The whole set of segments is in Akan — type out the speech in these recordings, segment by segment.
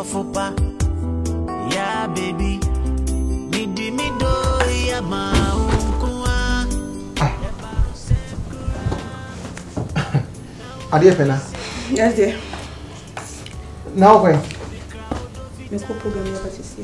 dofopa. Yeah, baby. Midi mido ya maunkuwa. Adeapena. Yes, dear. Now when? We go program here, but you see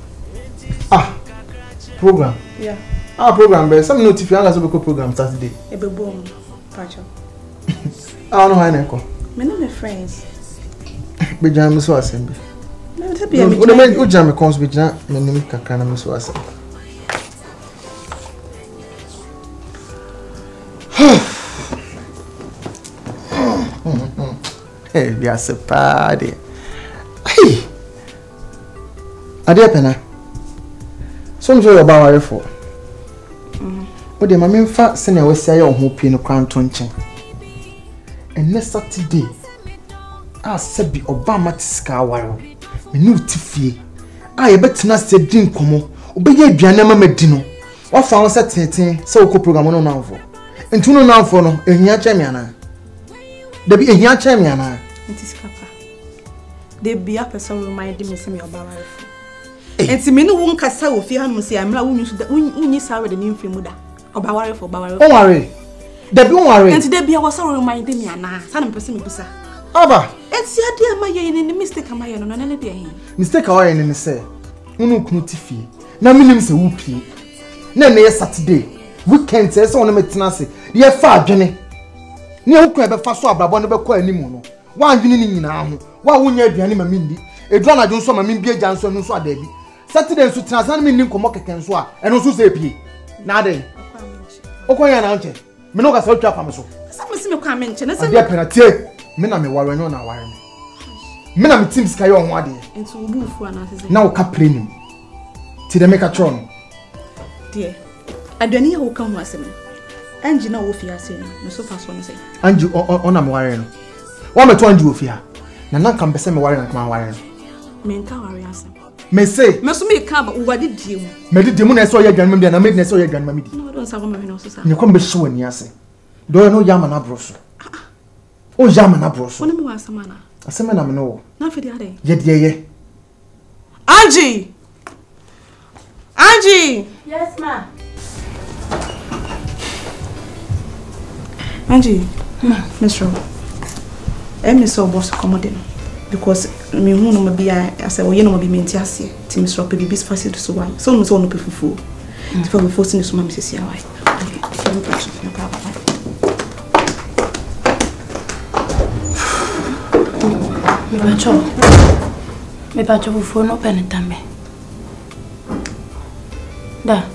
Program? Yeah. Program, but some notifications we go program Saturday. A be boom, Pacho. I don't know how I call. My name is friends. Be jam so assembly. No, to be a me jam comes be jam me name kakana me so assembly. Hey, we are so party. Hey, Adeapena. Some joy about for. What the mammy fat senior was say on hope in a crown tonching. And next Saturday, I said be Obama to Scawaro. Me new Tiffy. I bet not say drink como. Obey your Janama Medino. What found Saturday, so program on now for. And to know now for no, and Yachamiana. There be a Yachamiana. It is Sikapa. They be a person reminding me some of your wife. And to me, no one can say, if you have say, I'm not only sorry the name for Muda. Or Bawari for Bawari. Don't worry. They don't worry. And today be a was so reminding me, and some person will say, Ava. It's your dear Maya in the mistake. Am I on any day? Mistake I in the say. Unu Knutify. Na minim se wupi. Na na Saturday. Weekend say so on metenase. Ye fa adwene. Ni okun ebe fa so abrabo no be ko animu no. Wa adwene ni nyina ho. Wa wonya aduane ma mindi. Edua na dwonso ma mimbi agya nso no so adabi. Saturday nso tenase na minni nkomo keke nso a eno so se pie. Na ade. Okonya na nche. Me no ga so twa fam so. Some see me kwa menche. Na say Adeapena tie. Me na me ware no na ware me. Me na me team sika yo ho ade. Ento obu fu ana say. Na o ka play ti de make a tron. Dear. Aduane ya wo ka ho asem. Angelina wo fi ase no so fa so no say. Anju on am ware no. Wa me to Anju wo fi ha. Na nan kan bese me ware na kan ware no. Me nka ware asem. Me say. Me so me ka ba wo de die mu. Me de mu na so ye adwanma bi na me de so ye adwanma mi di. No don sa go me no so sa. Ne kom be hye wani ase. Do no yama na broso. O yama na broso. Wona me wa asema na. Asema na me no. Na fe de ade. Ye de ye. Angie. Angie. Yes, ma. Angie. Miss Ro. Miss Ro boss commoding because me hu no be I say we no be menti ase. Ti Miss Ro pe bi bis fast so why. So no so no pe fufu. Ti for forcing so ma Mrs. Yawai. Me bacho fufu no penetame. Da.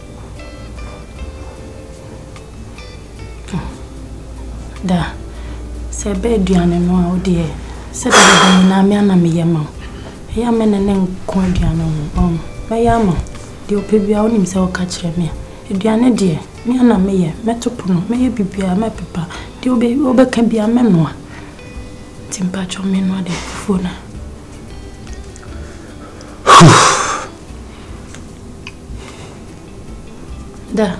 Da. Se be duane no a odi e. Se be na me ana me yema. Ya me ne nko duane no. Me yama. De opebia onim se o ka kire me. Duane de me ana me ye. Metopo no me ye bibia me pepa. De obe ka bia me no a. Timpacho me no de fufu na. Da.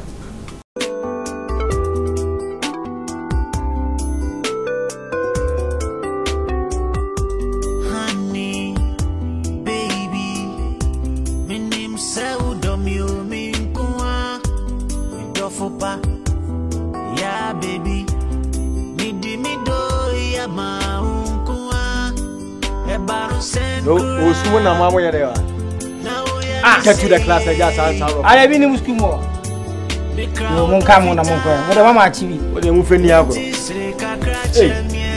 Honey, baby, my name Saudomio Minkua, Dofopa, yeah, baby, Midi Mido, Yamaunkua, Ebaro Sen. No, soon I'm away there. Get to the class, I just answer. I have been in school more. You won't come on a monk. What am I achieving? What do you move in the ago? Hey,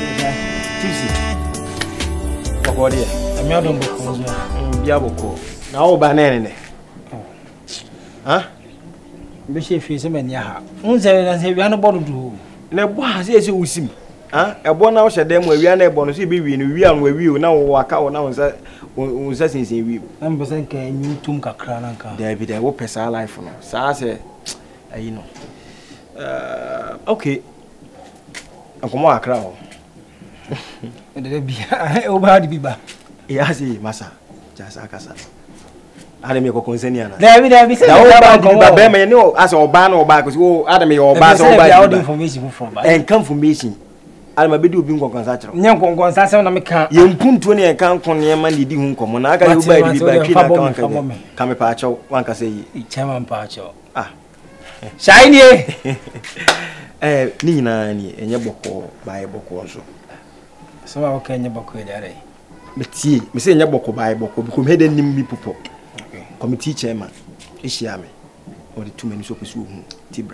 Tipsy. What dear? I'm not on book. Yaboko. Now, banana. Huh? Bishop is a man. Yaha. Unzay and say we are not bothered to. No, boy, says you see. Huh? A born house at them where we are not born to see we are where we now walk out now. Since we am saying, you took a crown. David, I will pass our life for us. I say, you know. Okay. I'm come on, crowd. And there be over the Biba. Yes, Massa. Just a casa. I don't make a concern. David, be said, no, as or ban or back, oh, Adam, or bass or buy information from and confirmation. alma bedi obi nkonkonsa chiro nya nkonkonsa se na meka ye mpuntu ne kan konne ma ne di hu nkomo na aga yo ba di ba ki na kan me pa acho wanka se yi chama pa acho shiny ni nyina ni enye boko bae boko so so wa ka enye boko e dare betie me se enye boko bae boko bi ko me den nim bi popo committee chairman ehia me o de tumani so pesu hu tibra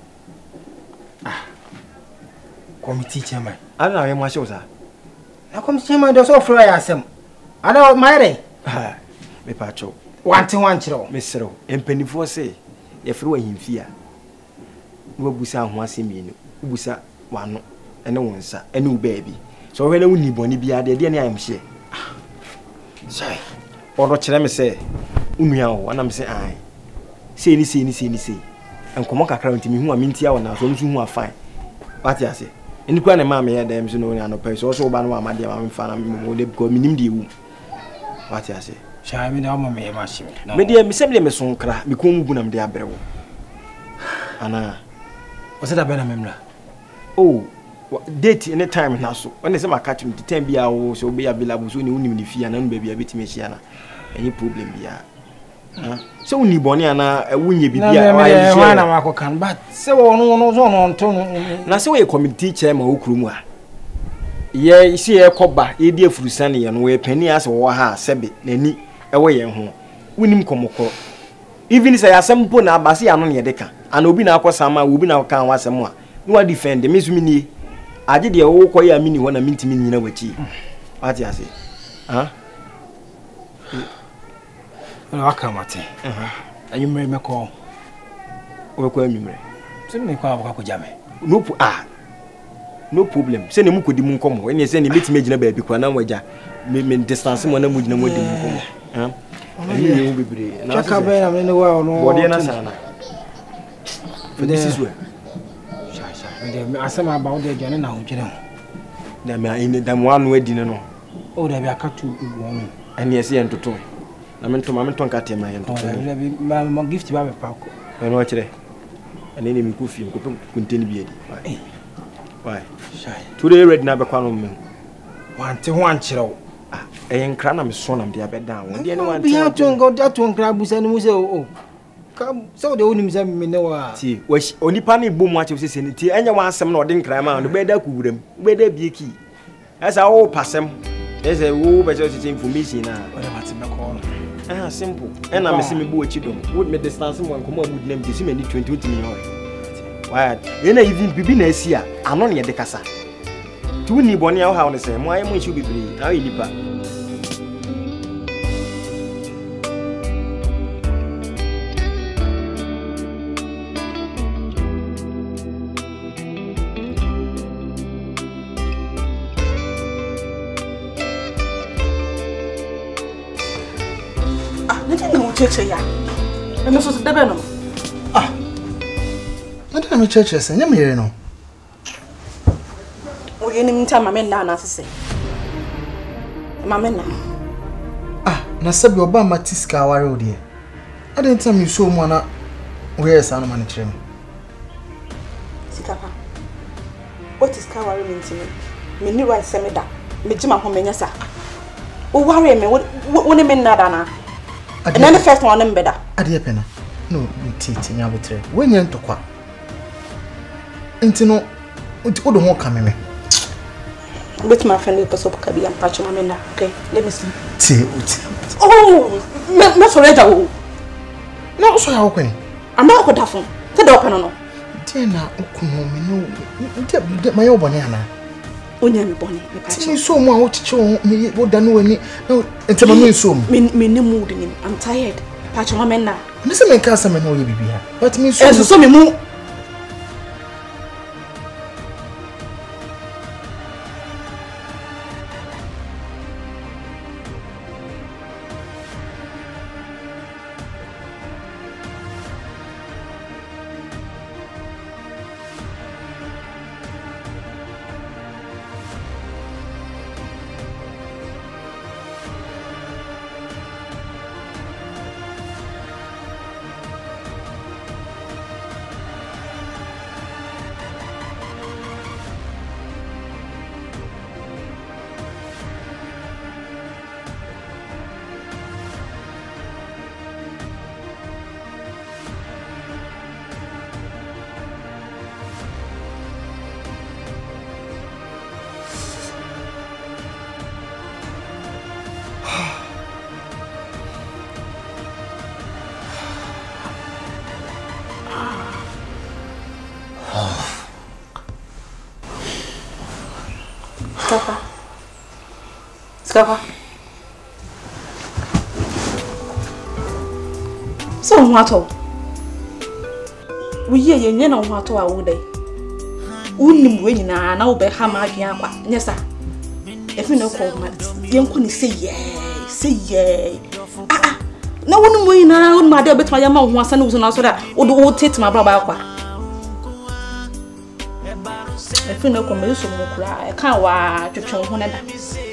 committee chairman ana we mo ahye sa na committee chairman do so fro ya asem ana maire me pa acho wanti wanchiro me sero empanifo se ye fro ahimfia wo busa ho asemienu busa wano ene wonsa ene ubabi so we na woni boni bia de ne ayam hye sai odo kire me se unua wo ana me se ai sei ni enkomo kakra ntimi hu amintia wona so nsu hu afan wati ase eni kwa ne ma me ya dem so no nya no pe so so ba no amade ma me fa na me de ko minim de wu wati ase sai me na mo me ma shi me de me semle me so nkra me ko mu bu na me de abrewo ana what's that bena memla oh date any time na so when say catch me the time bia wo so be available so ni unim ni fia na no bia betime hia na any problem bia so uni boni ana wunye bibia wa na mako kan but say wo no so no nto na say we committee chairman okurum a ye isi ye koba ye di afurusane ye no we pani ase wo ha sebe nani ewo ye ho unim komoko even say asempo na abase ya no ne de ka ana obi na akosama obi na kan wasem a no wa defend me zumi ni age de wo koya mini ho na mintimi ni na wachi ati ase na wakamate anyumre meko we ko anyumre se me kwa abaka jame no problem se ne mu kodi mu nkomo ene se ne metime gina ba bi kwa na waja me distance mo na mu gina mo di mu nkomo ani ye wo bebre na ka be na me ne wa no body na sana this is where me asema ba de gane na hodwere ho na me ine da mo anu adi ne no o da bi akatu ugu onu ani ese ye ntoto na me nton ka tema ye ntoto ma Gifty ba be pako no wa kire ani ne mi ku fi ko kunteni bi edi why shy today ready na be kwa no me wanti ho ankire nkra na me so na me dia be dan won dia ne wanti bi ato nkra busa no mu se o ka so de onim se me ne wa ti onipa na ibo mu ache sese ne ti enya wa asem na ode nkra ma no be da kuwuram be da bieki esa wo pasem ese wo be just information na ode mate be ko simple ena me se me bo achi dom would me distance mo nkomo amud na me se me ni 20 million why ena even bibi na asi a ano ne de kasa tu ni boni a wo ha wo se mo aye mo nshi bibiri na we nipa cheche ya eno so debe no na me cheche se nya mere no o ye ni mta mama na na sese mama na na sabi oba matiska aware odi ade ntam mi so mu na we esa no man kire me Sikapa what is kaware mentimi me ni right se me da me jima ho menya sa o ware me woni me na da na and then the first one am better. Adeapena. No, titi nya botre. When yen tokwa. Enti no odo ho ka me. With my friend person ka bi am patch mama na. Okay, let me see. Oh, me so reja o. No so ya okwen. Am ba ko da fun. Te da open no. Te na okuno me no. De mayo bone ana. Onya me bone me patch. Me so mu a wo chiche wo da no ani. No enti ma me so mu. Me ne mood ni. I'm tired. Patch mama na. Me se me ka sa me no ye bibia. But me so. So me mu Sikapa. So what all? We ye na what all a day. Unim when na na obe ha ma adwen akwa. Nyesa. If you no call ma, yenko ni say yeah. Na wonu mo ina wonu ma de obetuma ya ma ho asa na wuso na so da wo tete ma bra ba akwa. If you no call me so mo kura, e kan wa twetwe ho na da.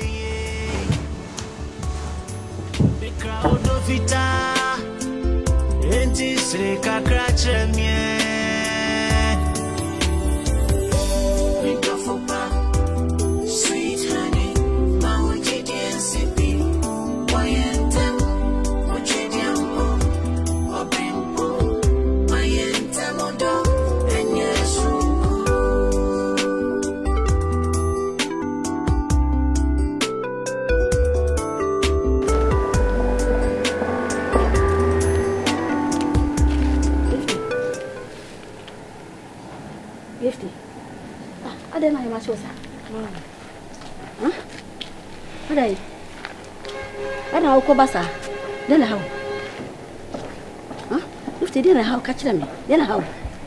Gifty. I don't know how much was that. Huh? What are you? I don't know how Kobasa. Then how? Huh? If they didn't how catch them, then how?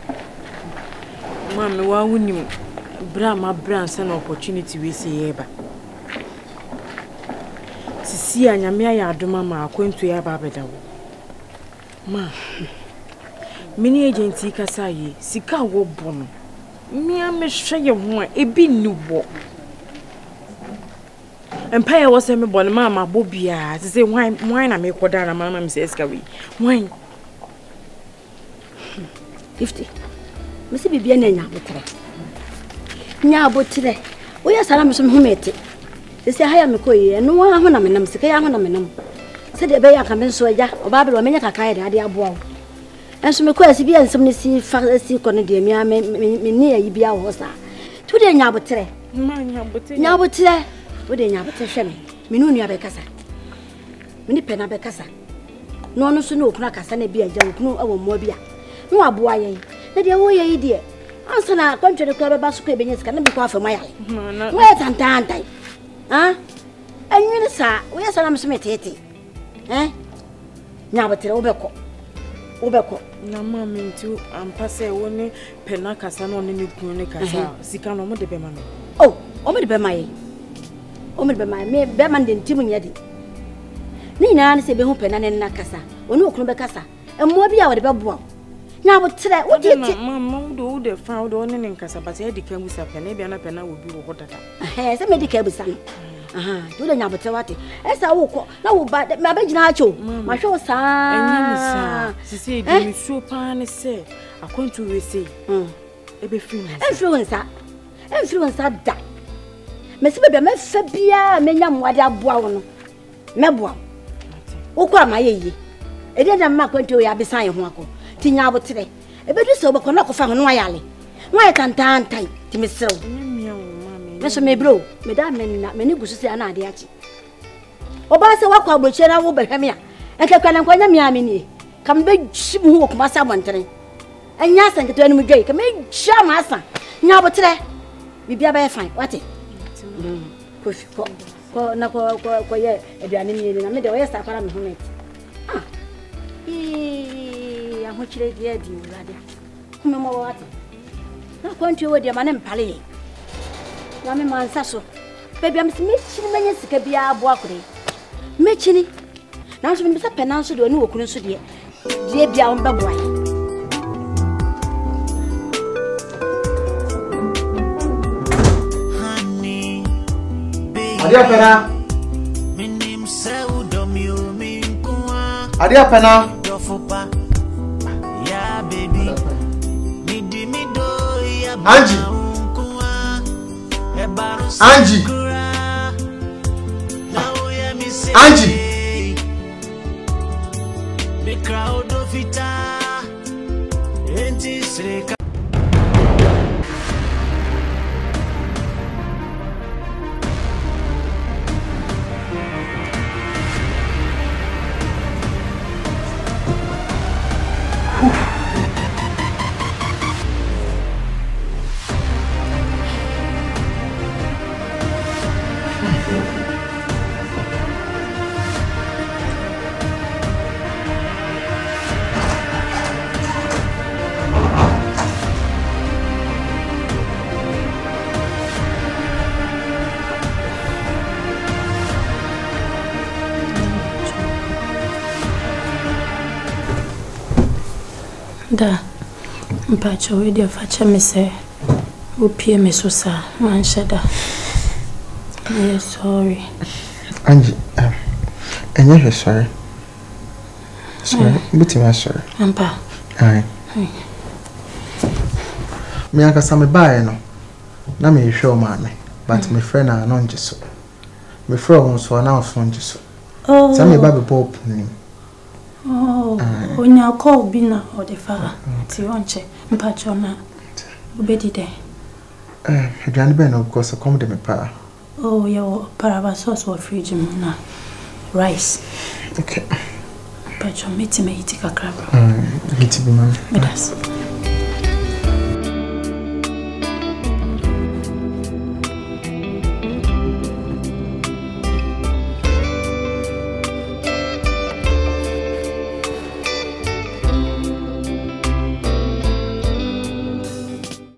Mamma, why wouldn't you? Brahma Brans an opportunity we see ever. See, I am here, Mama, going to your babada. Ma, many agents seek a say, Sika wo bono. Me, I may show you one, a be new walk. Empire was a born mamma, Bobia, to say wine, I make what down a mamma says, Gary. Wine. Gifty. Missy be bien in Nya today. We are Salam some humate. They say, I am a coy, and no one when I'm in them, Sikayam. Said the bay I come in so ya, or Babel or Menaka, Adia Bow. And some request be and some see father see Conadia, me near Ibia was that. Today, Nabotre. Nabotre. Would they never tell me? Minunia Becassa. Minipena Becassa. No, no, so no crackers and a beer, young, no, our mobia. No, a boy, that your way idea. Answer now, come to the club about scraping can be quite for my eye. Where's Antante? Huh? And you, sir, where's Salam Smith? Eh? Now, but Obeko. Na mamma too, and pass a one penacas on the new Kunika, Sikano de Bemano. Oh, Omid Bemay. Omid Bemay, me Beman didn't Timon Yadi. Nina say be open and Nakasa, or no Clubacasa, and Mobia the Babu. Now, what today? What did Mamma do the found on in Casa, but I became with a penny and a penna would be water. Yes, a medical son. Do the Nabatawati. As I walk, no, but my bench nacho. My show, sir. She said, you so pan say, I come to receive. Influencer that. Miss Baby, my Fabia, Menam, what I bow. Mebwa. Okwa my ye. It didn't make going to ya beside Wako. Tina today. A bit so, but cannot find no yali. Why can't I tie to Miss Soul? Mr. Mebro, Madame, many good to say an idea. Obasa Wako will share our Bohemia, and Kakanamia. Come big ship walk my someone today. And yes, and to enemy Jake, make sure my son. Now, but today, we be a fine. What it? Push, go, yeah, the enemy in the middle, where's our home? Ah, I'm much late, dear, rather. Come on, what? Not going to your man and Pally. Yammy man, Sasso. Baby, I'm Mitchell, many Sikabia, Boakri. Mitchell. Now, when Mr. Penance do a new occurrence, dear Bian Baboy. Adeapena. Adeapena. Angie. The crowd of it Da. Mpacho we dey fache me say opie me so sa man sheda. Yes, sorry. Angie, and you're sorry. Sorry, but you're sorry. Ampa. Aye. Me aka some buy no. Na me show mommy, but my friend are non just so. My friend so now so just so. Oh. Tell me about the pop name. Oh, when you call Bina or the father, ti onche, mpacho na obedi de. Adrian Ben of course come de me pa. Oh, your parava sauce or fridge na rice. Okay. Mpacho meti me hiti kakra. Gifty be man. Medas.